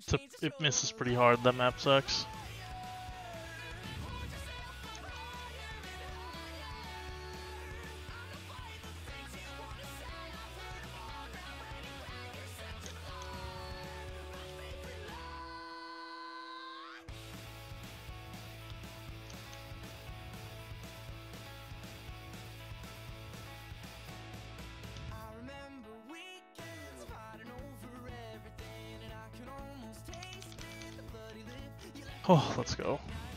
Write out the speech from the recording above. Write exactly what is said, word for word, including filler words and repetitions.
It's a, it misses pretty hard. That map sucks. Oh, let's go.